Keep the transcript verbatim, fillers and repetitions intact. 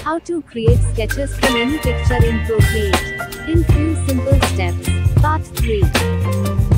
How to create sketches from any picture in Procreate in few simple steps. Part three.